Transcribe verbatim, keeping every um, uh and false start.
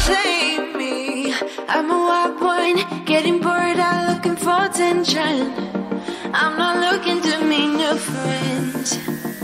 blame me. I'm a wild one, getting bored out looking for attention. I'm not looking to meet new friends.